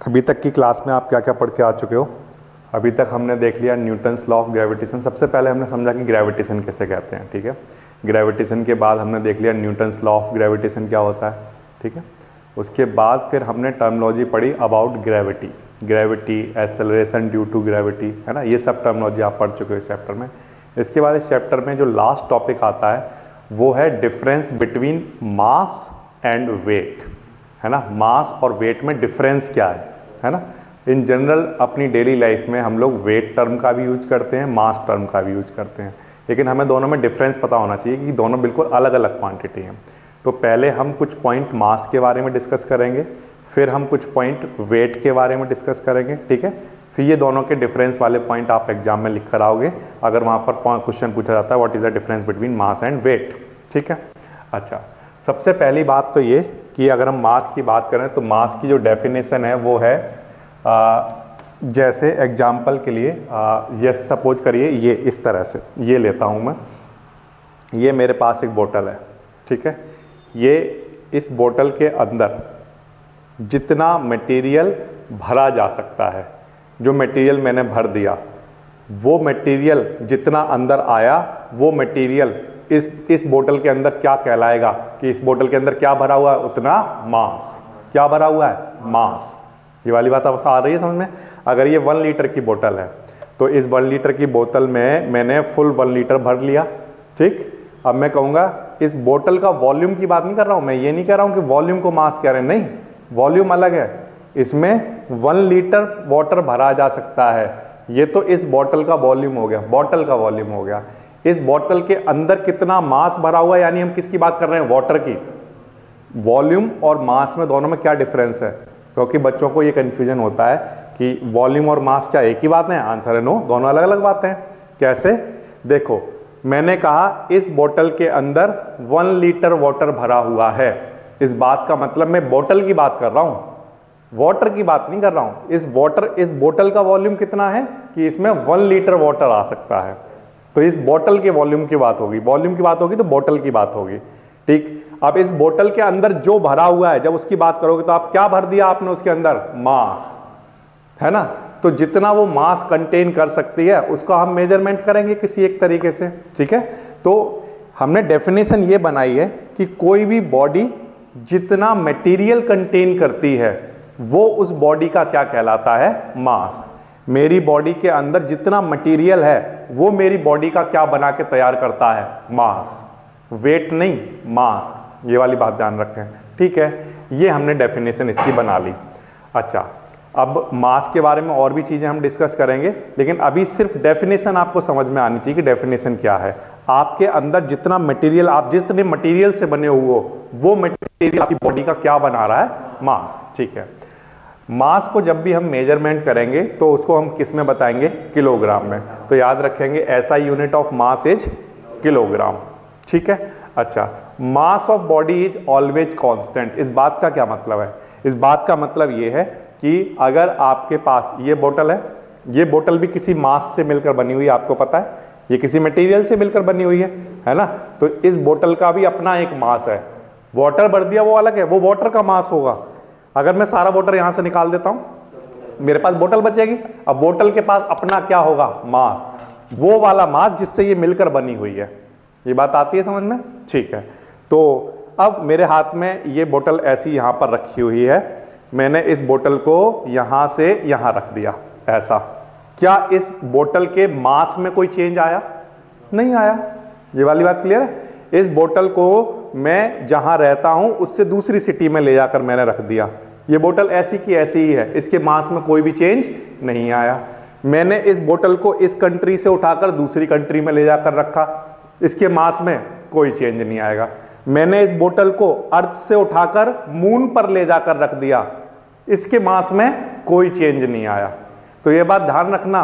अभी तक की क्लास में आप क्या क्या पढ़ के आ चुके हो? अभी तक हमने देख लिया न्यूटन्स लॉ ऑफ ग्रेविटेशन। सबसे पहले हमने समझा कि ग्रेविटेशन किसे कहते हैं, ठीक है। ग्रेविटेशन के बाद हमने देख लिया न्यूटन्स लॉ ऑफ ग्रेविटेशन क्या होता है, ठीक है। उसके बाद फिर हमने टर्मिनोलॉजी पढ़ी about gravity, gravity, acceleration due to gravity, है ना। ये सब टर्मिनोलॉजी आप पढ़ चुके हो इस चैप्टर में। इसके बाद इस चैप्टर में जो लास्ट टॉपिक आता है वो है difference between mass and weight, है ना। मास और वेट में डिफरेंस क्या है ना। इन जनरल अपनी डेली लाइफ में हम लोग वेट टर्म का भी यूज करते हैं, मास टर्म का भी यूज करते हैं, लेकिन हमें दोनों में डिफरेंस पता होना चाहिए कि दोनों बिल्कुल अलग अलग क्वांटिटी हैं। तो पहले हम कुछ पॉइंट मास के बारे में डिस्कस करेंगे, फिर हम कुछ पॉइंट वेट के बारे में डिस्कस करेंगे, ठीक है। फिर ये दोनों के डिफरेंस वाले पॉइंट आप एग्जाम में लिख कर आओगे अगर वहाँ पर क्वेश्चन पूछा जाता है what is the difference between mass and weight, ठीक है। अच्छा, सबसे पहली बात तो ये कि अगर हम मास की बात करें तो मास की जो डेफिनेशन है वो है जैसे एग्जाम्पल के लिए ये सपोज करिए ये इस तरह से ये लेता हूँ मैं, ये मेरे पास एक बोतल है, ठीक है। ये इस बोतल के अंदर जितना मटेरियल भरा जा सकता है, जो मटेरियल मैंने भर दिया, वो मटेरियल जितना अंदर आया वो मटेरियल इस बोतल के अंदर क्या कहलाएगा कि इस बोतल के अंदर क्या भरा हुआ है, उतना मास। क्या भरा हुआ है? मास। ये वाली बात आप आ रही है समझ में। अगर ये 1 लीटर की बोतल है तो इस 1 लीटर की बोतल में मैंने फुल 1 लीटर भर लिया, ठीक। अब मैं कहूँगा इस बोतल का वॉल्यूम की बात नहीं कर रहा हूँ, मैं ये नहीं कह रहा हूँ कि वॉल्यूम को मास कह रहे हैं, नहीं, वॉल्यूम अलग है। इसमें 1 लीटर वाटर भरा जा सकता है, ये तो इस बोतल का वॉल्यूम हो गया, बोतल का वॉल्यूम हो गया। इस बोतल के अंदर कितना मास भरा हुआ है, यानी हम किसकी बात कर रहे हैं? वाटर की। वॉल्यूम और मास में दोनों में क्या डिफरेंस है? क्योंकि बच्चों को ये कंफ्यूजन होता है कि वॉल्यूम और मास क्या एक ही बात है। आंसर है नो, दोनों अलग अलग बातें हैं। कैसे? देखो, मैंने कहा इस बोतल के अंदर 1 लीटर वाटर भरा हुआ है, इस बात का मतलब मैं बोतल की बात कर रहा हूं, वाटर की बात नहीं कर रहा हूं। इस बोतल का वॉल्यूम कितना है कि इसमें 1 लीटर वाटर आ सकता है, तो इस बोतल के वॉल्यूम की बात होगी। वॉल्यूम की बात होगी तो बोतल की बात होगी, ठीक। अब इस बोतल के अंदर जो भरा हुआ है, जब उसकी बात करोगे तो आप क्या भर दिया आपने उसके अंदर? मास, है ना। तो जितना वो मास कंटेन कर सकती है उसको हम मेजरमेंट करेंगे किसी एक तरीके से, ठीक है। तो हमने डेफिनेशन ये बनाई है कि कोई भी बॉडी जितना मटेरियल कंटेन करती है वो उस बॉडी का क्या कहलाता है? मास। मेरी बॉडी के अंदर जितना मटेरियल है वो मेरी बॉडी का क्या बना के तैयार करता है? मास। वेट नहीं, मास। ये वाली बात ध्यान रखें, ठीक है। ये हमने डेफिनेशन इसकी बना ली। अच्छा, अब मास के बारे में और भी चीजें हम डिस्कस करेंगे, लेकिन अभी सिर्फ डेफिनेशन आपको समझ में आनी चाहिए कि डेफिनेशन क्या है। आपके अंदर जितना मटेरियल, आप जितने मटेरियल से बने हुए हो वो मटेरियल आपकी बॉडी का क्या बना रहा है? मास, ठीक है। मास को जब भी हम मेजरमेंट करेंगे तो उसको हम किस में बताएंगे? किलोग्राम में। तो याद रखेंगे SI unit of mass is kilogram, ठीक है। अच्छा, mass of body is always constant. इस बात का क्या मतलब है? इस बात का मतलब ये है कि अगर आपके पास ये बोतल है, ये बोतल भी किसी मास से मिलकर बनी हुई है, आपको पता है, ये किसी मटेरियल से मिलकर बनी हुई है ना। तो इस बोतल का भी अपना एक मास है। वाटर भर दिया वो अलग है, वो वाटर का मास होगा। अगर मैं सारा वाटर यहां से निकाल देता हूं, मेरे पास बोतल बचेगी। अब बोतल के पास अपना क्या होगा? मास, वो वाला मास जिससे ये मिलकर बनी हुई है। ये बात आती है समझ में, ठीक है। तो अब मेरे हाथ में ये बोतल ऐसी यहां पर रखी हुई है, मैंने इस बोतल को यहां से यहां रख दिया ऐसा। क्या इस बोतल के मास में कोई चेंज आया? नहीं आया। ये वाली बात क्लियर है। इस बोतल को मैं जहां रहता हूं उससे दूसरी सिटी में ले जाकर मैंने रख दिया, ये बोतल ऐसी की ऐसी ही है, इसके मास में कोई भी चेंज नहीं आया। मैंने इस बोतल को इस कंट्री से उठाकर दूसरी कंट्री में ले जाकर रखा, इसके मास में कोई चेंज नहीं आएगा। मैंने इस बोतल को अर्थ से उठाकर मून पर ले जाकर रख दिया, इसके मास में कोई चेंज नहीं आया। तो यह बात ध्यान रखना,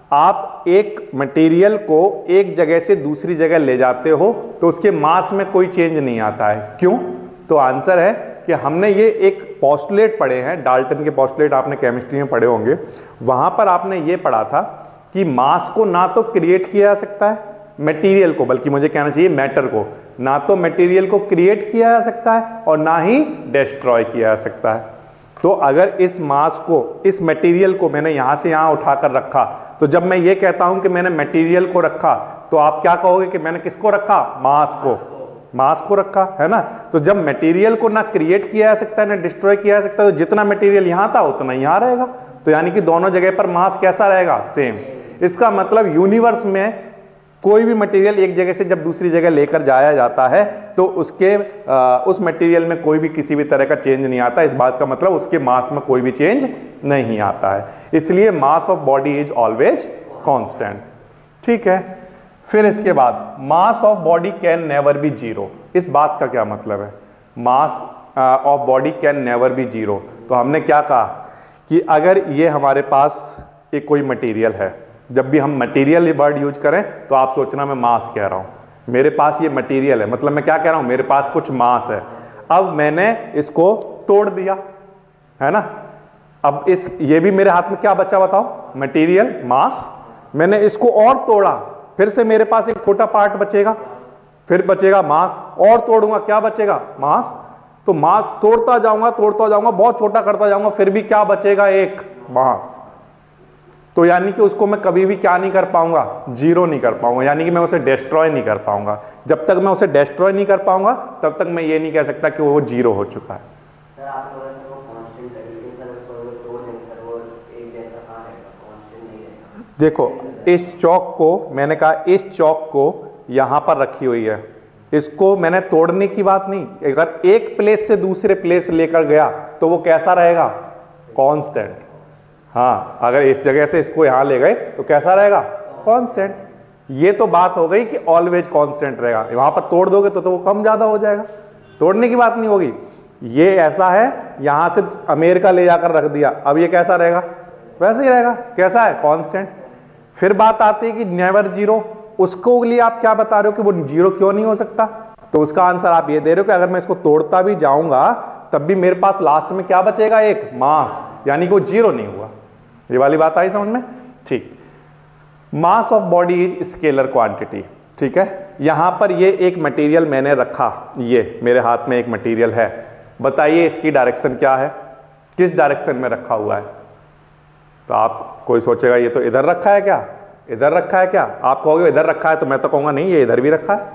आप एक मटेरियल को एक जगह से दूसरी जगह ले जाते हो तो उसके मास में कोई चेंज नहीं आता है। क्यों? तो आंसर है कि हमने ये एक पोस्टुलेट पढ़े हैं, डाल्टन के पोस्टुलेट आपने केमिस्ट्री में पढ़े होंगे। वहां पर आपने ये पढ़ा था कि मास को ना तो क्रिएट किया जा सकता है मटेरियल को, बल्कि मुझे कहना चाहिए मैटर को, ना तो मटेरियल को क्रिएट किया जा सकता है और ना ही डिस्ट्रॉय किया जा सकता है। तो अगर इस मास को, इस मटेरियल को मैंने यहां से यहां उठाकर रखा, तो जब मैं ये कहता हूं कि मैंने मटेरियल को रखा, तो आप क्या कहोगे कि मैंने किसको रखा? मास को, मास को रखा, है ना। तो जब मटेरियल को ना क्रिएट किया जा सकता है ना डिस्ट्रॉय किया जा सकता है, तो जितना मटेरियल यहां था उतना यहां रहेगा। तो यानी कि दोनों जगह पर मास कैसा रहेगा? सेम। इसका मतलब यूनिवर्स में कोई भी मटेरियल एक जगह से जब दूसरी जगह लेकर जाया जाता है तो उस मटेरियल में कोई भी किसी भी तरह का चेंज नहीं आता। इस बात का मतलब उसके मास में कोई भी चेंज नहीं आता है, इसलिए mass of body is always constant. ठीक है, फिर इसके बाद mass of body can never be zero. इस बात का क्या मतलब है? Mass of body can never be zero. तो हमने क्या कहा कि अगर ये हमारे पास एक कोई मटेरियल है, जब भी हम मटेरियल वर्ड यूज करें तो आप सोचना मैं मास कह रहा हूं। मेरे पास ये मटेरियल है, मतलब मैं क्या कह रहा हूं? मेरे पास कुछ मास है। अब मैंने इसको तोड़ दिया, है ना। अब ये भी मेरे हाथ में क्या बचा बताओ? Material, mass. मैंने इसको और तोड़ा, फिर से मेरे पास एक छोटा पार्ट बचेगा, फिर बचेगा मास। और तोड़ूंगा, क्या बचेगा? मास। तो मास तोड़ता जाऊंगा, बहुत छोटा करता जाऊंगा, फिर भी क्या बचेगा? एक मास। तो यानी कि उसको मैं कभी भी क्या नहीं कर पाऊंगा? जीरो नहीं कर पाऊंगा, यानी कि मैं उसे डिस्ट्रॉय नहीं कर पाऊंगा। जब तक मैं उसे डिस्ट्रॉय नहीं कर पाऊंगा तब तक मैं ये नहीं कह सकता कि वो जीरो हो चुका है। देखो, इस चौक को मैंने कहा, इस चौक को यहां पर रखी हुई है, इसको मैंने तोड़ने की बात नहीं। अगर एक प्लेस से दूसरे प्लेस लेकर गया तो वो कैसा रहेगा? कांस्टेंट। हाँ, अगर इस जगह से इसको यहां ले गए तो कैसा रहेगा? कांस्टेंट। ये तो बात हो गई कि ऑलवेज कांस्टेंट रहेगा। वहां पर तोड़ दोगे तो वो कम ज्यादा हो जाएगा, तोड़ने की बात नहीं होगी। ये ऐसा है, यहां से अमेरिका ले जाकर रख दिया, अब ये कैसा रहेगा? वैसे ही रहेगा। कैसा है? कांस्टेंट। फिर बात आती है कि नेवर जीरो। उसको लिए आप क्या बता रहे हो कि वो जीरो क्यों नहीं हो सकता? तो उसका आंसर आप ये दे रहे हो कि अगर मैं इसको तोड़ता भी जाऊंगा तब भी मेरे पास लास्ट में क्या बचेगा? एक मास, यानी कि वो जीरो नहीं हुआ। ये वाली बात आई समझ में? ठीक। Mass of body is scalar quantity. ठीक है, यहां पर ये एक मटेरियल मैंने रखा, ये मेरे हाथ में एक मटेरियल है। बताइए इसकी डायरेक्शन क्या है? किस डायरेक्शन में रखा हुआ है? तो आप कोई सोचेगा ये तो इधर रखा है क्या? इधर रखा है क्या? आप कहोगे इधर रखा है, तो मैं तो कहूंगा नहीं, ये इधर भी रखा है।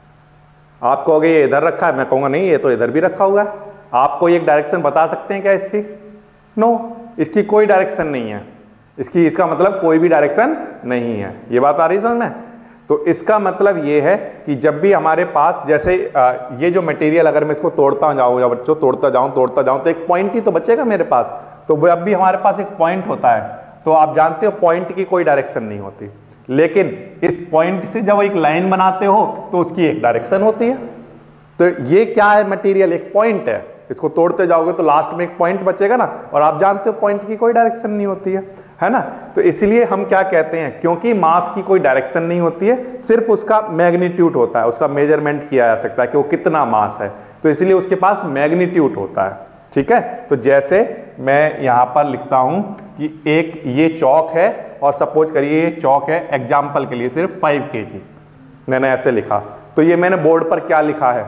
आप कहोगे ये इधर रखा है, मैं कहूंगा नहीं, ये तो इधर भी रखा हुआ है। आप कोई एक डायरेक्शन बता सकते हैं क्या इसकी? नो, इसकी कोई डायरेक्शन नहीं है। इसका मतलब कोई भी डायरेक्शन नहीं है। ये बात आ रही है समझ में? तो इसका मतलब ये है कि जब भी हमारे पास, जैसे ये जो मटेरियल अगर मैं इसको तोड़ता जाऊं या बच्चों तोड़ता जाऊं तो एक पॉइंट ही तो बचेगा मेरे पास। तो जब भी हमारे पास एक पॉइंट होता है तो आप जानते हो पॉइंट की कोई डायरेक्शन नहीं होती, लेकिन इस पॉइंट से जब एक लाइन बनाते हो तो उसकी एक डायरेक्शन होती है। तो ये क्या है? मटेरियल एक पॉइंट है। इसको तोड़ते जाओगे तो लास्ट में एक पॉइंट बचेगा ना, और आप जानते हो पॉइंट की कोई डायरेक्शन नहीं होती है ना। तो इसलिए हम क्या कहते हैं, क्योंकि मास की कोई डायरेक्शन नहीं होती है, सिर्फ उसका मैग्नीट्यूड होता है, उसका मेजरमेंट किया जा सकता है कि वो कितना मास है, तो इसलिए उसके पास मैग्नीट्यूड होता है। ठीक है, तो जैसे मैं यहां पर लिखता हूं कि एक ये चौक है और सपोज करिए ये चौक है, एग्जाम्पल के लिए सिर्फ 5 kg मैंने ऐसे लिखा, तो ये मैंने बोर्ड पर क्या लिखा है?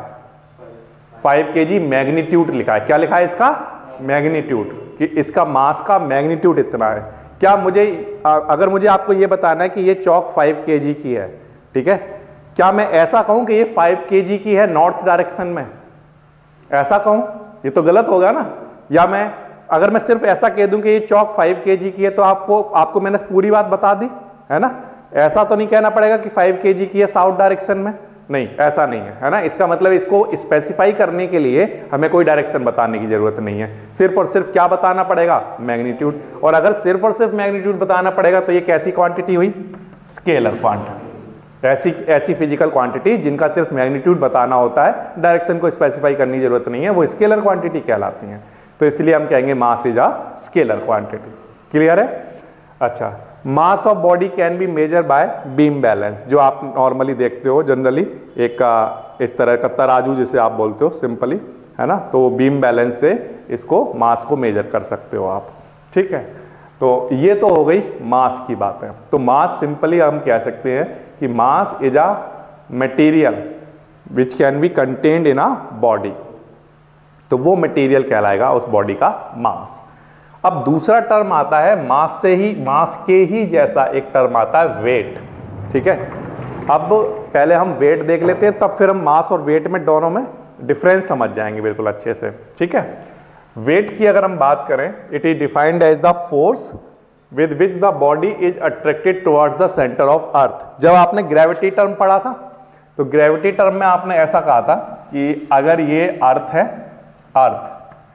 5 kg मैग्नीट्यूड लिखा है। क्या लिखा है इसका? मैग्नीट्यूड, कि इसका मास का मैग्नीट्यूड इतना है। क्या मुझे, अगर मुझे आपको ये बताना है कि ये चौक 5 kg की है, ठीक है, क्या मैं ऐसा कहूं कि ये 5 kg की है नॉर्थ डायरेक्शन में? ऐसा कहूं? ये तो गलत होगा ना। या अगर मैं सिर्फ ऐसा कह दूं कि ये चौक 5 kg की है, तो आपको मैंने पूरी बात बता दी, है ना। ऐसा तो नहीं कहना पड़ेगा कि 5 kg की है साउथ डायरेक्शन में, नहीं, ऐसा नहीं है ना। इसका मतलब इसको स्पेसिफाई करने के लिए हमें कोई डायरेक्शन बताने की जरूरत नहीं है, सिर्फ और सिर्फ क्या बताना पड़ेगा? मैग्नीट्यूड। और अगर सिर्फ और सिर्फ मैग्नीट्यूड बताना पड़ेगा तो ये कैसी क्वांटिटी हुई? Scalar quantity. ऐसी फिजिकल क्वांटिटी जिनका सिर्फ मैग्नीट्यूड बताना होता है, डायरेक्शन को स्पेसिफाई करने की जरूरत नहीं है, वो स्केलर क्वांटिटी कहलाती हैं। तो इसलिए हम कहेंगे mass is a scalar quantity. Clear है? अच्छा, mass of body can be measure by beam balance, जो आप नॉर्मली देखते हो जनरली, एक इस तरह का तराजू जिसे आप बोलते हो सिंपली, है ना। तो बीम बैलेंस से इसको मास को मेजर कर सकते हो आप। ठीक है, तो ये तो हो गई मास की बातें। तो मास सिंपली हम कह सकते हैं कि mass is a material which can be contained in a body. तो वो मटेरियल कहलाएगा उस बॉडी का मास। अब दूसरा टर्म आता है मास के ही जैसा एक टर्म आता है वेट। ठीक है, अब पहले हम वेट देख लेते हैं, तब फिर हम मास और वेट में दोनों में डिफरेंस समझ जाएंगे बिल्कुल अच्छे से। ठीक है, वेट की अगर हम बात करें, it is defined as the force with which the body is attracted towards the centre of earth. जब आपने ग्रेविटी टर्म पढ़ा था, तो ग्रेविटी टर्म में आपने ऐसा कहा था कि अगर ये अर्थ है, अर्थ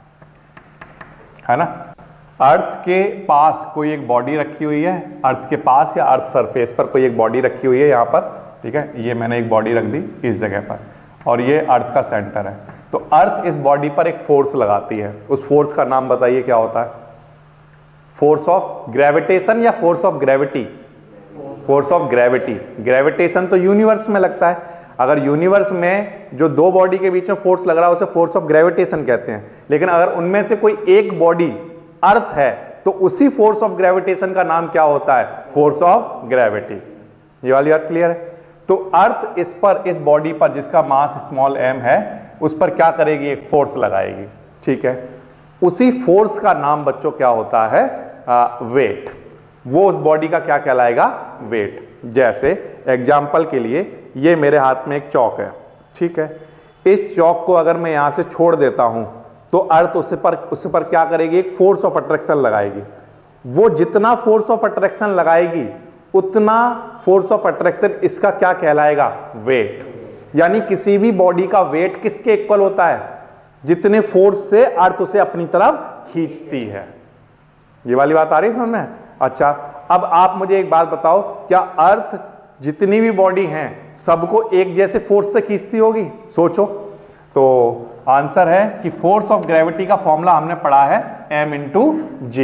है ना, अर्थ के पास कोई एक बॉडी रखी हुई है, अर्थ के पास या अर्थ सरफेस पर कोई एक बॉडी रखी हुई है यहां पर। ठीक है, ये मैंने एक बॉडी रख दी इस जगह पर और ये अर्थ का सेंटर है। तो अर्थ इस बॉडी पर एक फोर्स लगाती है, उस फोर्स का नाम बताइए क्या होता है? फोर्स ऑफ ग्रेविटेशन या force of gravity? Force of gravity. Gravitation तो यूनिवर्स में लगता है, अगर यूनिवर्स में जो दो बॉडी के बीच में फोर्स लग रहा है उसे फोर्स ऑफ ग्रेविटेशन कहते हैं। लेकिन अगर उनमें से कोई एक बॉडी अर्थ है तो उसी फोर्स ऑफ ग्रेविटेशन का नाम क्या होता है? Force of gravity. ये वाली बात क्लियर है? तो अर्थ इस पर, इस बॉडी पर जिसका मास स्मॉल m है, उस पर क्या करेगी? एक फोर्स लगाएगी। ठीक है, उसी फोर्स का नाम बच्चों क्या होता है? वेट। वो उस बॉडी का क्या कहलाएगा? वेट। जैसे एग्जाम्पल के लिए ये मेरे हाथ में एक चौक है। ठीक है, इस चौक को अगर मैं यहां से छोड़ देता हूं तो अर्थ उस पर क्या करेगी? एक फोर्स ऑफ अट्रैक्शन लगाएगी। वो जितना फोर्स ऑफ अट्रैक्शन लगाएगी उतना फोर्स ऑफ अट्रैक्शन इसका क्या कहलाएगा? वेट। यानी किसी भी बॉडी का वेट किसके इक्वल होता है? जितने फोर्स से अर्थ उसे अपनी तरफ खींचती है। ये वाली बात आ रही है समझ में? अच्छा, अब आप मुझे एक बात बताओ, क्या अर्थ जितनी भी बॉडी हैं सबको एक जैसे फोर्स से खींचती होगी? सोचो। तो आंसर है कि फोर्स ऑफ ग्रेविटी का फॉर्मूला हमने पढ़ा है m इंटू जी।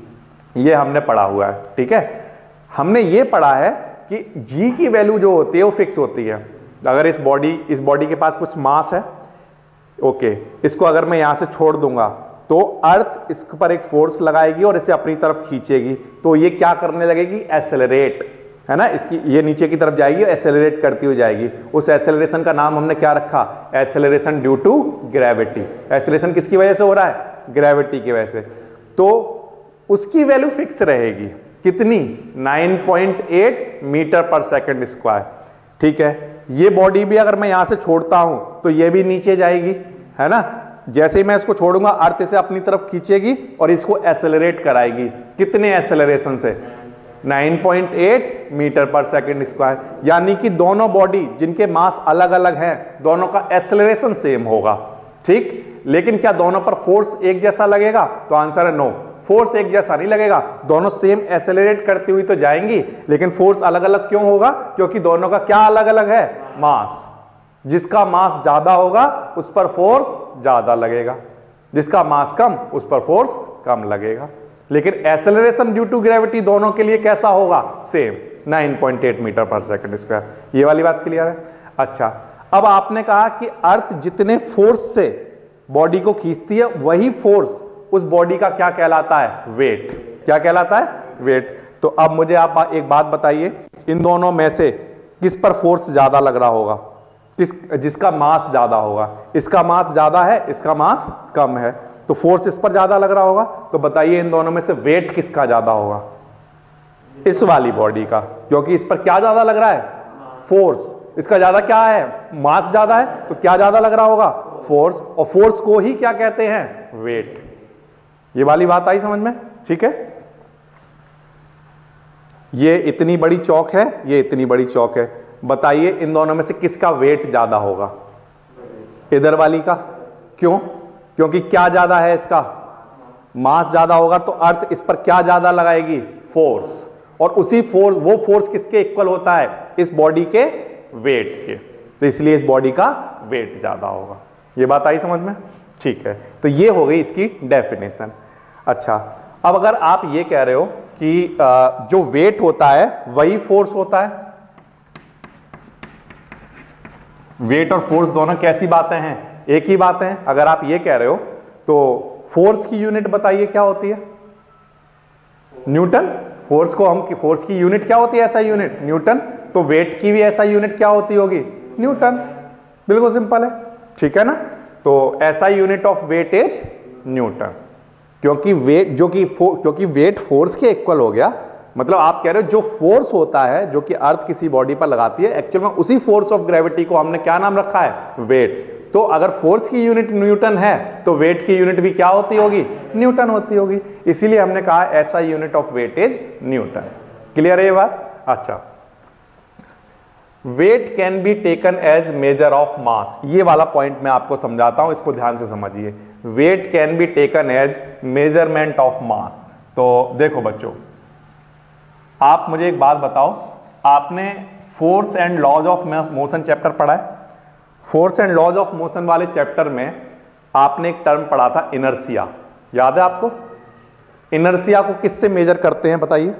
ये हमने पढ़ा हुआ है। ठीक है, हमने ये पढ़ा है कि g की वैल्यू जो होती है वो फिक्स होती है। अगर इस बॉडी के पास कुछ मास है, ओके, इसको अगर मैं यहां से छोड़ दूंगा तो अर्थ इस पर एक फोर्स लगाएगी और इसे अपनी तरफ खींचेगी, तो ये क्या करने लगेगी? एसेलरेट, है ना, इसकी ये नीचे की तरफ जाएगी और एसेलरेट करती हुई जाएगी। उस एसेलरेशन का नाम हमने क्या रखा? Acceleration due to gravity. Acceleration किसकी वजह से हो रहा है? ग्रेविटी की वजह से। तो उसकी वैल्यू फिक्स रहेगी, कितनी? 9.8 मीटर पर सेकंड स्क्वायर। ठीक है, ये बॉडी भी अगर मैं यहां से छोड़ता हूं तो ये भी नीचे जाएगी, है ना। जैसे ही मैं इसको छोड़ूंगा अर्थ इसे अपनी तरफ खींचेगी और इसको एसेलरेट कराएगी। कितने एसेलरेशन से? 9.8 मीटर पर सेकंड स्क्वायर। यानी कि दोनों बॉडी जिनके मास अलग अलग हैं, दोनों का एसेलरेशन सेम होगा। ठीक, लेकिन क्या दोनों पर फोर्स एक जैसा लगेगा? तो आंसर है नो, फोर्स एक जैसा नहीं लगेगा। दोनों सेम एसेलरेट करती हुई तो जाएंगी, लेकिन फोर्स अलग अलग क्यों होगा? क्योंकि दोनों का क्या अलग अलग है? मास। जिसका मास ज्यादा होगा उस पर फोर्स ज्यादा लगेगा, जिसका मास कम उस पर फोर्स कम लगेगा। लेकिन एसेलरेशन ड्यू टू ग्रेविटी दोनों के लिए कैसा होगा? Same, 9.8 metre per second square. ये वाली बात क्लियर है? अच्छा, अब आपने कहा कि अर्थ जितने फोर्स से बॉडी को खींचती है वही फोर्स उस बॉडी का क्या कहलाता है? वेट। क्या कहलाता है? वेट। तो अब मुझे आप एक बात बताइए, इन दोनों में से किस पर फोर्स ज्यादा लग रहा होगा? जिसका मास ज्यादा होगा। इसका मास ज्यादा है, इसका मास कम है, तो फोर्स इस पर ज्यादा लग रहा होगा। तो बताइए इन दोनों में से वेट किसका ज्यादा होगा? इस वाली बॉडी का, क्योंकि इस पर क्या ज्यादा लग रहा है? फोर्स। इसका ज्यादा क्या है? मास ज्यादा है, तो क्या ज्यादा लग रहा होगा? फोर्स। और फोर्स को ही क्या कहते हैं? वेट। ये वाली बात आई समझ में? ठीक है, ये इतनी बड़ी चौक है, ये इतनी बड़ी चौक है। बताइए इन दोनों में से किसका वेट ज्यादा होगा? इधर वाली का। क्यों? क्योंकि क्या ज्यादा है? इसका मास ज्यादा होगा, तो अर्थ इस पर क्या ज्यादा लगाएगी? फोर्स। और उसी फोर्स, वो फोर्स किसके इक्वल होता है? इस बॉडी के वेट के। तो इसलिए इस बॉडी का वेट ज्यादा होगा। ये बात आई समझ में? ठीक है, तो ये हो गई इसकी डेफिनेशन। अच्छा, अब अगर आप ये कह रहे हो कि जो वेट होता है वही फोर्स होता है, वेट और फोर्स दोनों कैसी बातें हैं? एक ही बातें हैं। अगर आप ये कह रहे हो तो फोर्स की यूनिट बताइए क्या होती है? न्यूटन। फोर्स की यूनिट क्या होती है? ऐसा यूनिट न्यूटन। तो वेट की भी ऐसा यूनिट क्या होती होगी? न्यूटन। बिल्कुल सिंपल है, ठीक है ना। तो ऐसा unit of weight is newton, क्योंकि वेट क्योंकि वेट फोर्स के इक्वल हो गया। मतलब आप कह रहे हो जो फोर्स होता है जो कि अर्थ किसी बॉडी पर लगाती है, एक्चुअल में उसी फोर्स ऑफ ग्रेविटी को हमने क्या नाम रखा है, वेट। तो अगर फोर्स की यूनिट न्यूटन है तो वेट की यूनिट भी क्या होती होगी, न्यूटन होती होगी। इसीलिए हमने कहा ऐसा unit of weight is newton. Clear है ये बात? अच्छा, weight can be taken as measure of mass, ये वाला पॉइंट मैं आपको समझाता हूं, इसको ध्यान से समझिए। Weight can be taken as measurement of mass. तो देखो बच्चों, आप मुझे एक बात बताओ, आपने force and laws of motion chapter पढ़ा है? Force and laws of motion वाले चैप्टर में आपने एक टर्म पढ़ा था इनर्शिया, याद है आपको? इनर्शिया को किससे मेजर करते हैं बताइए?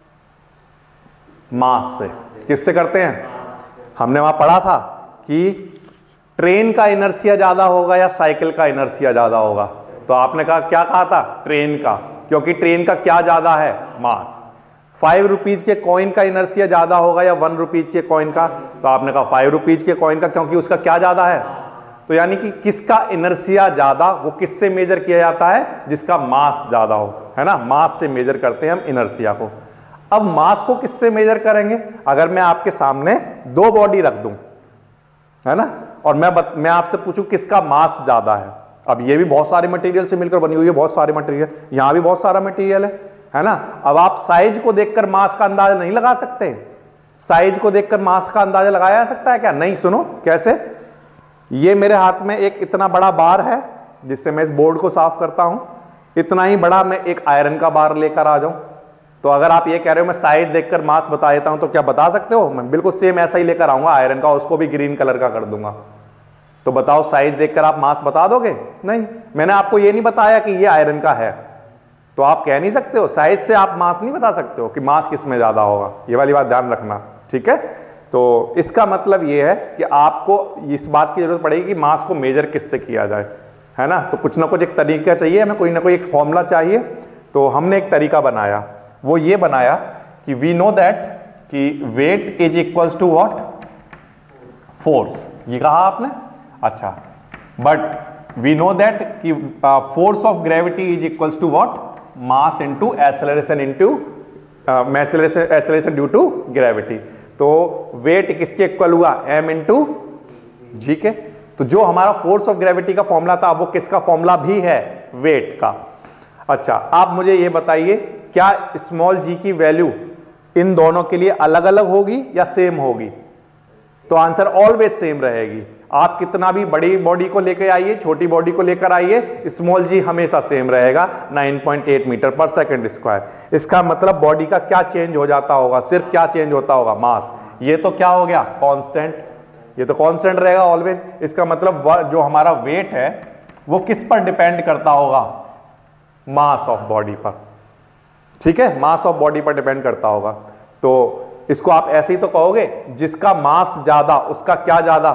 मास से। किससे करते हैं? हमने वहां पढ़ा था कि ट्रेन का इनर्शिया ज्यादा होगा या साइकिल का इनर्शिया ज्यादा होगा। तो आपने कहा, क्या कहा था? ट्रेन का, क्योंकि ट्रेन का क्या ज्यादा है, मास। 5 रुपीज के कॉइन का इनर्शिया ज्यादा होगा या 1 रुपीज के कॉइन का? तो आपने कहा 5 रुपीज के कॉइन का, क्योंकि उसका क्या ज्यादा है। तो यानी कि किसका इनर्शिया ज्यादा, वो किससे मेजर किया जाता है? जिसका मास ज्यादा हो, है ना। मास से मेजर करते हैं हम इनर्शिया को। अब मास को किससे मेजर करेंगे? अगर मैं आपके सामने 2 बॉडी रख दूं, है ना, और मैं आपसे पूछूं किसका मास ज्यादा है। अब ये भी बहुत सारे मटेरियल से मिलकर बनी हुई है, बहुत सारे मटेरियल, यहां भी बहुत सारा मटेरियल है ना। अब आप साइज को देखकर मास का अंदाजा नहीं लगा सकते। साइज को देखकर मास का अंदाजा लगाया जा सकता है क्या? नहीं। सुनो कैसे। ये मेरे हाथ में एक इतना बड़ा बार है जिससे मैं इस बोर्ड को साफ करता हूं। इतना ही बड़ा मैं एक आयरन का बार लेकर आ जाऊं, तो अगर आप ये कह रहे हो मैं साइज देखकर मास बता देता हूं, तो क्या बता सकते हो? मैं बिल्कुल सेम ऐसा ही लेकर आऊंगा आयरन का, उसको भी ग्रीन कलर का कर दूंगा। तो बताओ, साइज देखकर आप मास बता दोगे? नहीं। मैंने आपको ये नहीं बताया कि ये आयरन का है, तो आप कह नहीं सकते हो। साइज से आप मास नहीं बता सकते हो कि मास किस में ज्यादा होगा। ये वाली बात ध्यान रखना, ठीक है। तो इसका मतलब ये है कि आपको इस बात की जरूरत पड़ेगी कि मास को मेजर किससे किया जाए, है ना। तो कुछ ना कुछ एक तरीका चाहिए हमें, कोई ना कोई एक फॉर्मूला चाहिए। तो हमने एक तरीका बनाया, वो ये बनाया कि वी नो दैट कि weight is equals to what, force. ये कहा आपने? अच्छा, बट वी नो दैट कि force of gravity is equals to what, mass into acceleration into acceleration due to gravity. तो वेट किसके इक्वल हुआ, m इंटू जी के। तो जो हमारा फोर्स ऑफ ग्रेविटी का फॉर्मूला था वो किसका फॉर्मूला भी है, वेट का। अच्छा, आप मुझे ये बताइए, क्या स्मॉल जी की वैल्यू इन दोनों के लिए अलग अलग होगी या सेम होगी? तो आंसर ऑलवेज सेम रहेगी। आप कितना भी बड़ी बॉडी को लेकर आइए, छोटी बॉडी को लेकर आइए, स्मॉल जी हमेशा सेम रहेगा, 9.8 मीटर पर सेकंड स्क्वायर। इसका मतलब बॉडी का क्या चेंज हो जाता होगा, सिर्फ क्या चेंज होता होगा, मास। ये तो क्या हो गया, कांस्टेंट। ये तो कांस्टेंट रहेगा ऑलवेज। इसका मतलब जो हमारा वेट है वो किस पर डिपेंड करता होगा, मास ऑफ बॉडी पर, ठीक है, मास ऑफ बॉडी पर डिपेंड करता होगा। तो इसको आप ऐसे ही तो कहोगे, जिसका मास ज्यादा उसका क्या ज्यादा,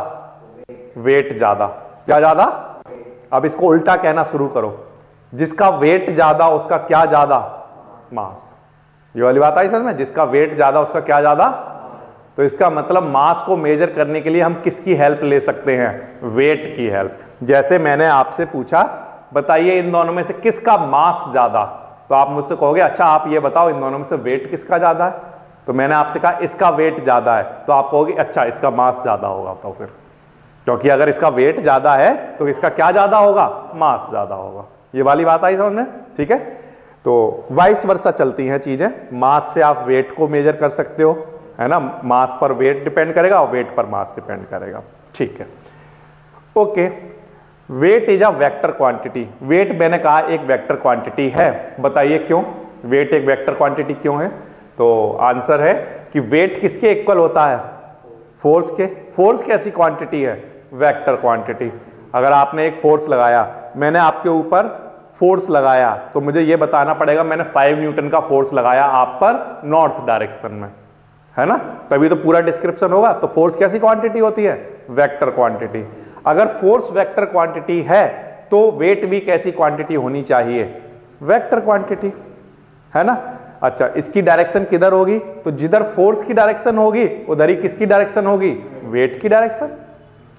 वेट ज्यादा। क्या ज्यादा? अब इसको उल्टा कहना शुरू करो, जिसका वेट ज्यादा उसका क्या ज्यादा, मास। ये वाली बात आई समझ में, जिसका वेट ज्यादा उसका क्या ज्यादा। तो इसका मतलब मास को मेजर करने के लिए हम किसकी हेल्प ले सकते हैं, वेट की हेल्प। जैसे मैंने आपसे पूछा, बताइए इन दोनों में से किसका मास ज्यादा, तो आप मुझसे कहोगे अच्छा आप ये बताओ इन दोनों में से वेट किसका ज्यादा है। तो मैंने आपसे कहा इसका वेट ज्यादा है, तो आप कहोगे अच्छा इसका मास ज्यादा होगा। तो फिर क्योंकि अगर इसका वेट ज्यादा है तो इसका क्या ज्यादा होगा, मास ज्यादा होगा। ये वाली बात आई समझ में, ठीक है। तो वाइस वर्सा चलती हैं चीजें। मास से आप वेट को मेजर कर सकते हो, है ना। मास पर वेट डिपेंड करेगा और वेट पर मास डिपेंड करेगा, ठीक है। Okay, weight is a vector quantity. Weight मैंने कहा एक वेक्टर क्वांटिटी है। बताइए क्यों वेट एक वेक्टर क्वांटिटी क्यों है? तो आंसर है कि वेट किसके इक्वल होता है, फोर्स के। फोर्स कैसी क्वांटिटी है, वेक्टर क्वांटिटी। अगर आपने एक फोर्स लगाया, मैंने आपके ऊपर फोर्स लगाया, तो मुझे यह बताना पड़ेगा मैंने 5 न्यूटन का फोर्स लगाया आप पर नॉर्थ डायरेक्शन में, है ना, तभी तो पूरा डिस्क्रिप्शन होगा। तो फोर्स कैसी क्वांटिटी होती है, वेक्टर क्वांटिटी। अगर फोर्स वेक्टर क्वांटिटी है तो वेट भी कैसी क्वांटिटी होनी चाहिए, वेक्टर क्वांटिटी, है ना। अच्छा, इसकी डायरेक्शन किधर होगी, तो जिधर फोर्स की डायरेक्शन होगी उधर ही किसकी डायरेक्शन होगी, वेट की डायरेक्शन।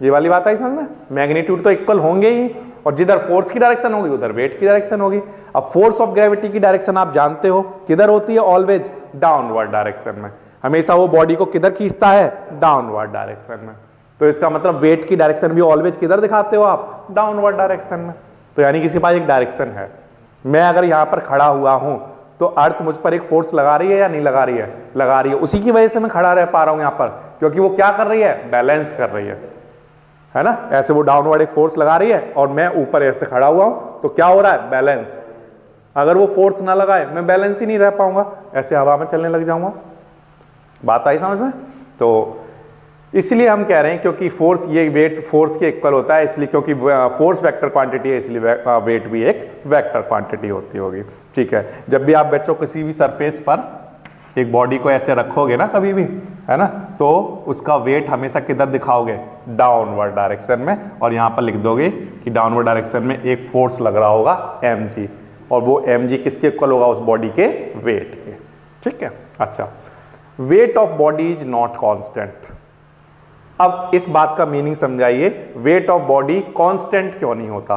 ये वाली बात आई समझ में? मैग्नीट्यूड तो इक्वल होंगे ही, और जिधर फोर्स की डायरेक्शन होगी उधर वेट की डायरेक्शन होगी। अब फोर्स ऑफ ग्रेविटी की डायरेक्शन आप जानते हो किधर होती है, ऑलवेज डाउनवर्ड डायरेक्शन में। हमेशा वो बॉडी को किधर खींचता है, डाउनवर्ड डायरेक्शन में। तो इसका मतलब वेट की डायरेक्शन भी ऑलवेज किधर दिखाते हो आप, डाउनवर्ड डायरेक्शन में। तो यानी किसी पास एक डायरेक्शन है। मैं अगर यहां पर खड़ा हुआ हूं तो अर्थ मुझ पर एक फोर्स लगा रही है या नहीं लगा रही है, लगा रही है। उसी की वजह से मैं खड़ा रह पा रहा हूं यहां पर, क्योंकि वो क्या कर रही है, बैलेंस कर रही है ना। ऐसे वो डाउनवर्ड एक फोर्स लगा रही है और मैं ऊपर ऐसे खड़ा हुआ हूं, तो क्या हो रहा है, बैलेंस। अगर वो फोर्स ना लगाए मैं बैलेंस ही नहीं रह पाऊंगा, ऐसे हवा में चलने लग जाऊंगा। बात आई समझ में? तो इसलिए हम कह रहे हैं क्योंकि फोर्स, ये वेट फोर्स के इक्वल होता है, इसलिए क्योंकि फोर्स वेक्टर क्वांटिटी है, इसलिए वेट भी एक वेक्टर क्वांटिटी होती होगी। ठीक है, जब भी आप बच्चों किसी भी सरफेस पर एक बॉडी को ऐसे रखोगे ना कभी भी, है ना, तो उसका वेट हमेशा किधर दिखाओगे, डाउनवर्ड डायरेक्शन में। और यहां पर लिख दोगे कि डाउनवर्ड डायरेक्शन में एक फोर्स लग रहा होगा mg, और वो mg किसके इक्वल होगा, उस बॉडी के वेट के। ठीक है, अच्छा, weight of body is not constant. अब इस बात का मीनिंग समझाइए, वेट ऑफ बॉडी कांस्टेंट क्यों नहीं होता।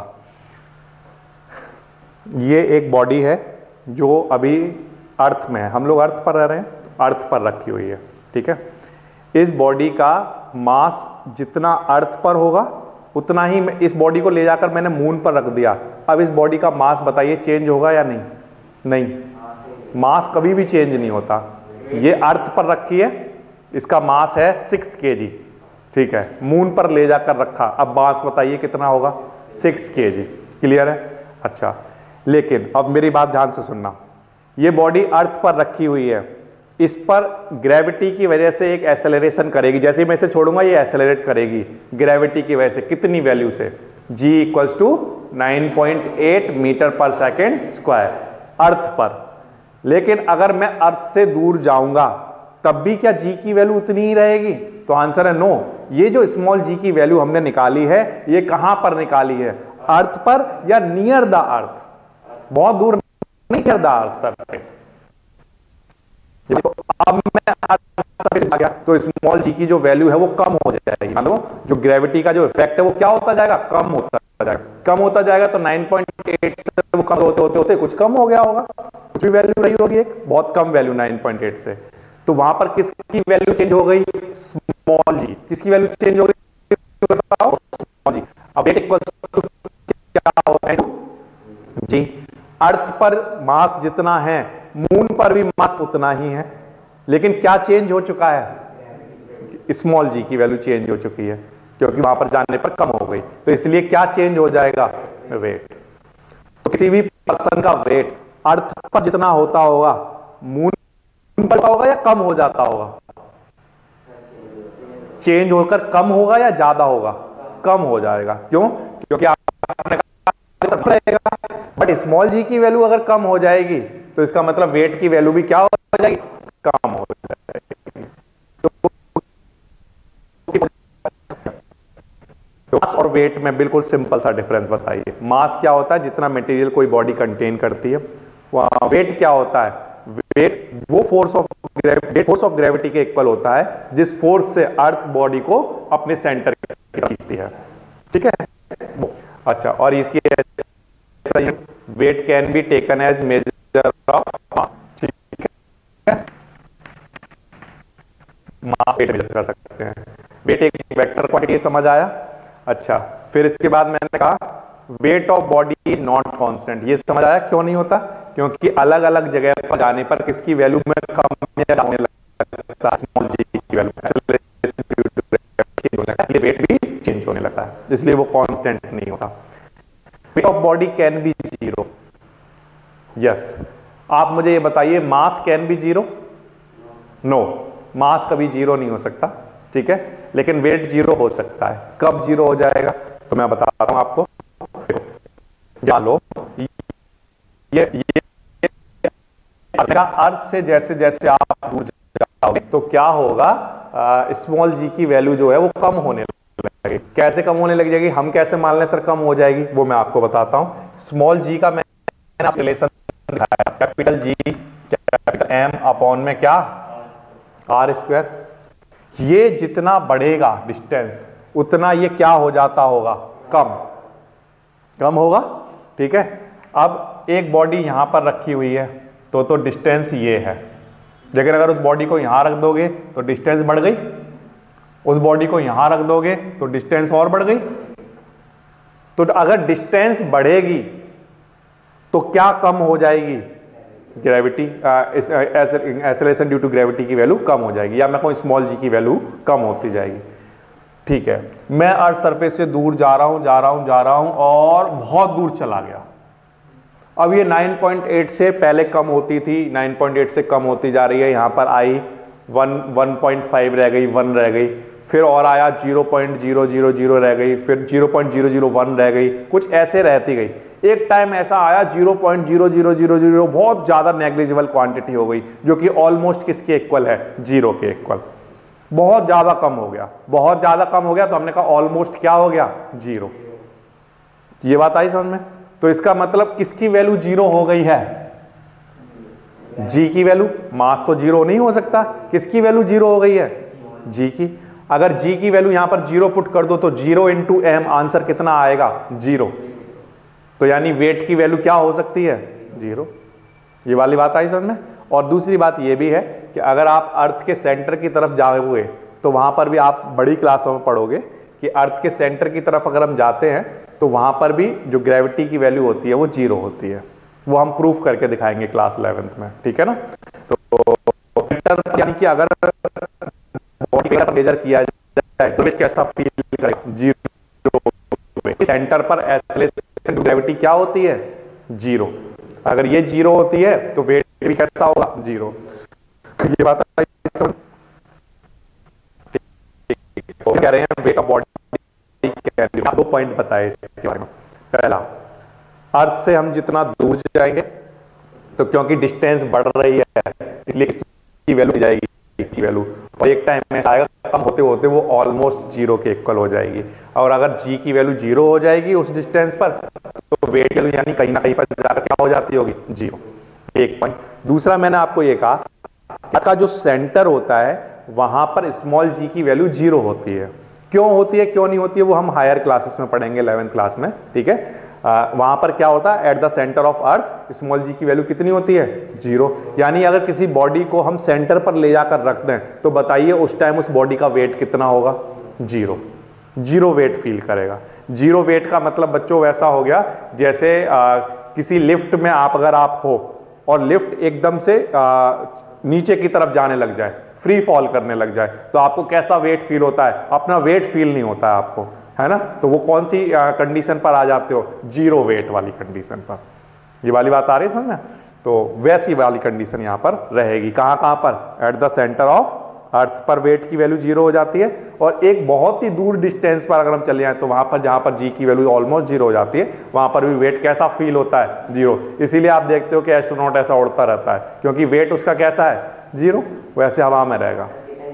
ये एक बॉडी है जो अभी अर्थ में है, हम लोग अर्थ पर रह रहे हैं, अर्थ पर रखी हुई है। ठीक है, इस बॉडी का मास जितना अर्थ पर होगा उतना ही इस बॉडी को ले जाकर मैंने मून पर रख दिया। अब इस बॉडी का मास बताइए चेंज होगा या नहीं? नहीं, मास कभी भी चेंज नहीं होता। ये अर्थ पर रखी है, इसका मास है 6 kg। ठीक है, मून पर ले जाकर रखा, अब मास बताइए कितना होगा, 6 kg। क्लियर है? अच्छा, लेकिन अब मेरी बात ध्यान से सुनना, ये बॉडी अर्थ पर रखी हुई है, इस पर ग्रेविटी की वजह से एक एक्सेलरेशन करेगी। जैसे मैं इसे छोड़ूंगा ये एक्सेलरेट करेगी ग्रेविटी की वजह से। कितनी वैल्यू से? g equals to 9.8 metre per second square earth पर। लेकिन अगर मैं अर्थ से दूर जाऊंगा तब भी क्या g की वैल्यू उतनी ही रहेगी? तो आंसर है नो। ये जो स्मॉल g की वैल्यू हमने निकाली है, ये कहां पर निकाली है, अर्थ पर या नियर द अर्थ, बहुत दूर नहीं, नियर द अर्थ सरफेस। तो अब मैं सरफेस आ गया तो स्मॉल g की जो वैल्यू है वो कम हो जाएगी। मान लो जो ग्रेविटी का जो इफेक्ट है वो क्या होता जाएगा, कम होता जाएगा, कम होता जाएगा। तो 9.8 से वो कम होते होते होते कुछ कम हो गया होगा, कुछ भी वैल्यू रही होगी, एक बहुत कम वैल्यू 9.8 से। तो वहां पर किसकी वैल्यू चेंज हो गई, स्मॉल जी। किसकी वैल्यू चेंज हो गई बताओ, स्मॉल जी। अब वेट इक्वल्स टू क्या होता है, जी। अर्थ पर मास जितना है मून पर भी मास उतना ही है, लेकिन क्या चेंज हो चुका है, स्मॉल जी की वैल्यू चेंज हो चुकी है, क्योंकि वहां पर जाने पर कम हो गई। तो इसलिए क्या चेंज हो जाएगा, वेट। तो किसी भी पर्सन का वेट अर्थ पर जितना होता होगा मून पर होगा या कम हो जाता होगा, चेंज होकर कम होगा या ज्यादा होगा, कम हो जाएगा। क्यों? क्योंकि आपने कहा रहेगा, बट स्मॉल जी की वैल्यू अगर कम हो जाएगी तो इसका मतलब वेट की वैल्यू भी क्या हो जाएगी, कम हो जाएगी। तो मास और वेट में बिल्कुल सिंपल सा डिफरेंस बताइए। मास क्या होता है, जितना मटेरियल कोई बॉडी कंटेन करती है। वेट क्या होता है, वेट वो फोर्स ऑफ ग्रेविटी के इक्वल होता है जिस फोर्स से अर्थ बॉडी को अपने सेंटर खींचती है। ठीक है, अच्छा। और इसकी weight can be taken as measure of mass. ठीक है, मास वेट मेजर कर सकते हैं। वेट एक वेक्टर क्वांटिटी, समझ आया? अच्छा, फिर इसके बाद मैंने कहा weight of body is not constant. ये समझ आया क्यों नहीं होता? क्योंकि अलग अलग जगह पर जाने पर किसकी वैल्यू में कम या होने लगता है, स्मॉल जी की वैल्यू, वेट भी चेंज होने लगता है, इसलिए वो कांस्टेंट नहीं होता। Weight of body can be zero, yes. आप मुझे ये बताइए, mass can be zero? No, mass कभी जीरो नहीं हो सकता। ठीक है, लेकिन वेट जीरो हो सकता है। कब जीरो हो जाएगा, तो मैं बता रहा हूं आपको। जान लो, ये अर्थ से जैसे जैसे आप दूर जाओगे तो क्या होगा, स्मॉल जी की वैल्यू जो है वो कम होने लगेगी। कैसे कम होने लग जाएगी, हम कैसे मान लें सर कम हो जाएगी, वो मैं आपको बताता हूं। स्मॉल जी का मैंने रिलेशन दिखाया, capital G capital M upon में क्या, आर स्क्वायर। ये जितना बढ़ेगा डिस्टेंस, उतना ये क्या हो जाता होगा, कम, कम होगा। ठीक है, अब एक बॉडी यहां पर रखी हुई है तो डिस्टेंस ये है, लेकिन अगर उस बॉडी को यहां रख दोगे तो डिस्टेंस बढ़ गई, उस बॉडी को यहां रख दोगे तो डिस्टेंस और बढ़ गई। तो अगर डिस्टेंस बढ़ेगी तो क्या कम हो जाएगी, gravity, acceleration due to gravity की वैल्यू कम हो जाएगी, या मैं कहूं स्मॉल जी की वैल्यू कम होती जाएगी। ठीक है, मैं अर्थ सरफेस से दूर जा रहा हूं और बहुत दूर चला गया। अब ये 9.8 से पहले कम होती थी, 9.8 से कम होती जा रही है, यहां पर आई 1.5 रह गई, 1 रह गई, फिर और आया 0.000 रह गई, फिर 0.001 रह गई, कुछ ऐसे रहती गई। एक टाइम ऐसा आया 0.0000, बहुत ज्यादा नेग्लिजिबल क्वांटिटी हो गई, जो कि ऑलमोस्ट किसके इक्वल है, 0 के इक्वल। बहुत ज्यादा कम हो गया, बहुत ज्यादा कम हो गया, तो हमने कहा ऑलमोस्ट क्या हो गया, 0। ये बात आई समझ में? तो इसका मतलब किसकी वैल्यू 0 हो गई है, जी की वैल्यू। मास तो 0 नहीं हो सकता, किसकी वैल्यू 0 हो गई है, जी की। अगर जी की वैल्यू यहां पर 0 पुट कर दो तो 0 इंटू एम, आंसर कितना आएगा, 0। तो यानी वेट की वैल्यू क्या हो सकती है, 0। ये वाली बात आई समझ में? और दूसरी बात ये भी है कि अगर आप अर्थ के सेंटर की तरफ जाओगे तो वहां पर भी आप बड़ी क्लासों में पढ़ोगे कि अर्थ के सेंटर की तरफ अगर हम जाते हैं तो वहां पर भी जो ग्रेविटी की वैल्यू होती है वो 0 होती है। वो हम प्रूफ करके दिखाएंगे क्लास 11th में, ठीक है ना। तो यानी कि अगर बॉडी का मेजर किया जाए तो कैसा फील करेगा, 0। सेंटर पर एक्सेलरेशन ग्रेविटी क्या होती है, 0। अगर ये 0 होती है तो वेट भी कैसा होगा, 0। ये बात कह रहे हैं वेट ऑफ बॉडी। 2 पॉइंट बताए इसके बारे में। पहला, अर्थ से हम जितना दूर जाएंगे तो क्योंकि डिस्टेंस बढ़ रही है इसलिए इसकी वैल्यू जाएगी की वैल्यू, और एक टाइम में आएगा कम होते होते वो ऑलमोस्ट 0 के इक्वल हो जाएगी। और अगर जी की वैल्यू 0 हो जाएगी उस डिस्टेंस पर तो वेट की वैल्यू यानी कहीं ना कहीं पर जाकर क्या हो जाती होगी, 0। एक पॉइंट। दूसरा, मैंने आपको ये कहा का जो सेंटर होता है वहां पर स्मॉल जी की वैल्यू 0 होती है। क्यों होती है क्यों नहीं होती है वो हम हायर क्लासेस में पढ़ेंगे, 11th क्लास में, ठीक है। वहां पर क्या होता है, at the centre of earth small g की वैल्यू कितनी होती है, 0। यानी अगर किसी बॉडी को हम सेंटर पर ले जाकर रख दें तो बताइए उस टाइम उस बॉडी का वेट कितना होगा, 0। 0 वेट फील करेगा। 0 वेट का मतलब बच्चों वैसा हो गया जैसे किसी लिफ्ट में अगर आप हो और लिफ्ट एकदम से नीचे की तरफ जाने लग जाए, फ्री फॉल करने लग जाए, तो आपको कैसा वेट फील होता है, अपना वेट फील नहीं होता है आपको, है ना। तो वो कौन सी कंडीशन पर आ जाते हो, 0 वेट वाली कंडीशन पर। ये वाली बात आ रही है समझ में? तो वैसी वाली कंडीशन यहां पर रहेगी। कहां कहां पर, at the centre of earth पर वेट की वैल्यू 0 हो जाती है, और एक बहुत ही दूर डिस्टेंस पर अगर हम चले जाएं तो वहां पर जहां पर जी की वैल्यू ऑलमोस्ट 0 हो जाती है वहां पर भी वेट कैसा फील होता है, 0। इसीलिए आप देखते हो कि एस्ट्रोनॉट ऐसा उड़ता रहता है क्योंकि वेट उसका कैसा है, 0। वैसे हवा में रहेगा।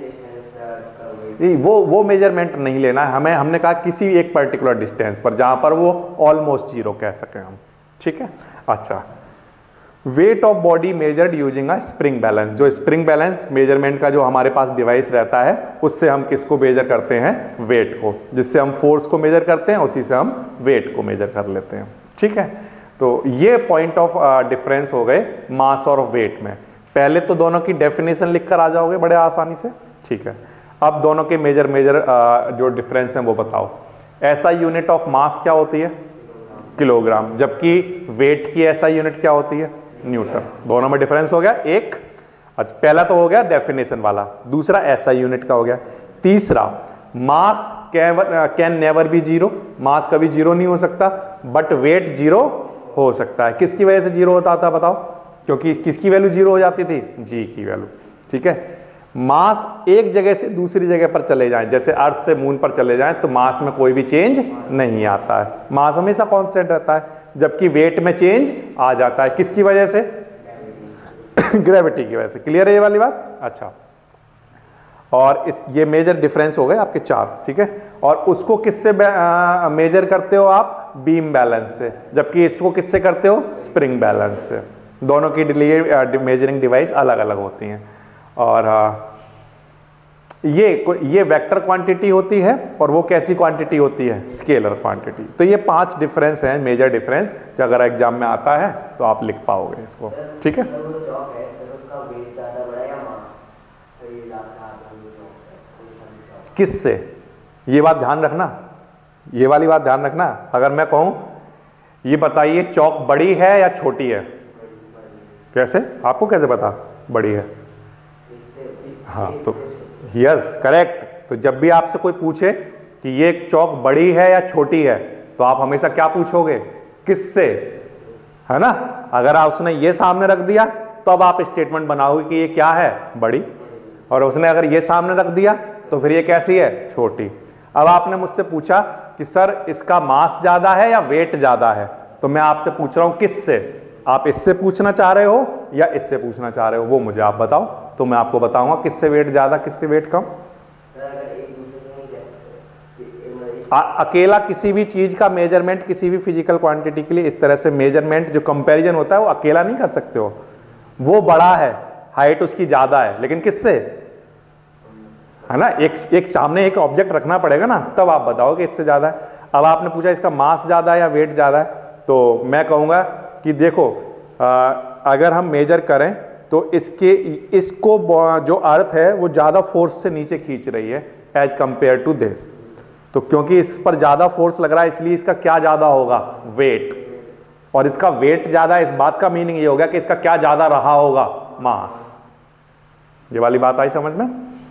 वो मेजरमेंट नहीं लेना है हमें, हमने कहा किसी एक पर्टिकुलर डिस्टेंस पर जहां पर वो ऑलमोस्ट 0 कह सके हम, ठीक है। अच्छा, weight of body measured using a spring balance. जो स्प्रिंग बैलेंस मेजरमेंट का जो हमारे पास डिवाइस रहता है उससे हम किसको मेजर करते हैं, वेट को। जिससे हम फोर्स को मेजर करते हैं उसी से हम वेट को मेजर कर लेते हैं, ठीक है। तो ये पॉइंट ऑफ डिफरेंस हो गए मास और वेट में। पहले तो दोनों की डेफिनेशन लिखकर आ जाओगे बड़े आसानी से, ठीक है। अब दोनों के मेजर जो डिफरेंस है वो बताओ। ऐसा यूनिट ऑफ मास क्या होती है, किलोग्राम, जबकि वेट की ऐसा यूनिट क्या होती है, न्यूटन। दोनों में डिफरेंस हो गया एक। अच्छा, पहला तो हो गया डेफिनेशन वाला, दूसरा ऐसा यूनिट का हो गया। तीसरा, mass can never be 0, mass कभी 0 नहीं हो सकता, बट वेट 0 हो सकता है। किसकी वजह से 0 होता था बताओ, क्योंकि किसकी वैल्यू 0 हो जाती थी, जी की वैल्यू, ठीक है। मास एक जगह से दूसरी जगह पर चले जाएं, जैसे अर्थ से मून पर चले जाएं तो मास में कोई भी चेंज नहीं आता है, मास हमेशा कांस्टेंट रहता है। जबकि वेट में चेंज आ जाता है, किसकी वजह से, ग्रेविटी की वजह से। क्लियर है ये वाली बात? अच्छा, और ये मेजर डिफरेंस हो गए आपके 4, ठीक है। और उसको किससे मेजर करते हो आप, बीम बैलेंस से, जबकि इसको किससे करते हो, स्प्रिंग बैलेंस से। दोनों की लिए मेजरिंग डिवाइस अलग अलग होती हैं। और ये वेक्टर क्वांटिटी होती है और वो कैसी क्वांटिटी होती है, स्केलर क्वांटिटी। तो ये 5 डिफरेंस हैं, मेजर डिफरेंस, जो अगर एग्जाम में आता है तो आप लिख पाओगे इसको। ठीक है, किससे, ये बात ध्यान रखना, ये वाली बात ध्यान रखना। अगर मैं कहूं ये बताइए चौक बड़ी है या छोटी है, कैसे, आपको कैसे पता बड़ी है? हाँ तो यस करेक्ट। तो जब भी आपसे कोई पूछे कि ये चौक बड़ी है या छोटी है, तो आप हमेशा क्या पूछोगे, किससे, है ना। अगर आप उसने ये सामने रख दिया तो अब आप स्टेटमेंट बनाओगे कि ये क्या है, बड़ी, और उसने अगर ये सामने रख दिया तो फिर ये कैसी है, छोटी। अब आपने मुझसे पूछा कि सर इसका मास ज्यादा है या वेट ज्यादा है, तो मैं आपसे पूछ रहा हूं किससे, आप इससे पूछना चाह रहे हो या इससे पूछना चाह रहे हो, वो मुझे आप बताओ, तो मैं आपको बताऊंगा किससे वेट ज्यादा किससे वेट कम। अकेला किसी भी चीज का मेजरमेंट किसी भी फिजिकल क्वांटिटी के लिए इस तरह से मेजरमेंट जो कंपैरिजन होता है वो अकेला नहीं कर सकते हो। वो बड़ा है, हाइट उसकी ज्यादा है, लेकिन किससे, है ना, एक सामने एक ऑब्जेक्ट रखना पड़ेगा ना, तब आप बताओगे इससे ज्यादा है। अब आपने पूछा इसका मास ज्यादा है या वेट ज्यादा है, तो मैं कहूंगा कि देखो अगर हम मेजर करें तो इसको जो अर्थ है वो ज्यादा फोर्स से नीचे खींच रही है एज कंपेयर टू दिस। तो क्योंकि इस पर ज्यादा फोर्स लग रहा है इसलिए इसका क्या ज्यादा होगा, वेट। और इसका वेट ज्यादा है, इस बात का मीनिंग ये हो गया कि इसका क्या ज्यादा रहा होगा, मास। ये वाली बात आई समझ में।